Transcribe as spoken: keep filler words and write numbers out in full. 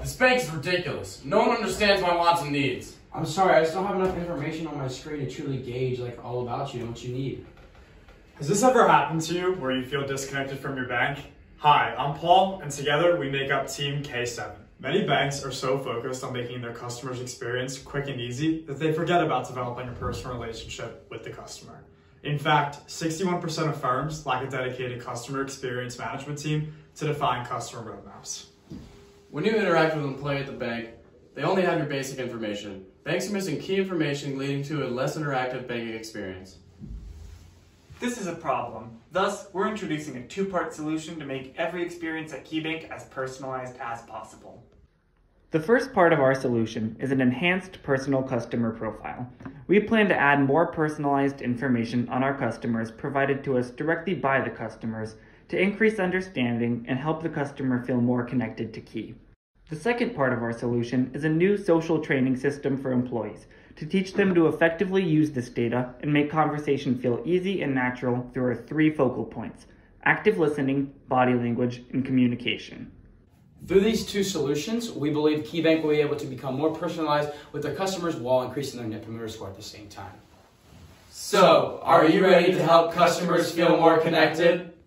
this bank is ridiculous. No one understands my wants and needs. I'm sorry, I just don't have enough information on my screen to truly gauge like all about you and what you need. Has this ever happened to you where you feel disconnected from your bank? Hi, I'm Paul, and together we make up Team K seven. Many banks are so focused on making their customers' experience quick and easy that they forget about developing a personal relationship with the customer. In fact, sixty-one percent of firms lack a dedicated customer experience management team to define customer roadmaps. When you interact with an employee at the bank, they only have your basic information. Banks are missing key information, leading to a less interactive banking experience. This is a problem. Thus, we're introducing a two-part solution to make every experience at KeyBank as personalized as possible. The first part of our solution is an enhanced personal customer profile. We plan to add more personalized information on our customers provided to us directly by the customers to increase understanding and help the customer feel more connected to Key. The second part of our solution is a new social training system for employees to teach them to effectively use this data and make conversation feel easy and natural through our three focal points: active listening, body language, and communication. Through these two solutions, we believe KeyBank will be able to become more personalized with their customers while increasing their Net Promoter Score at the same time. So, are you ready to help customers feel more connected?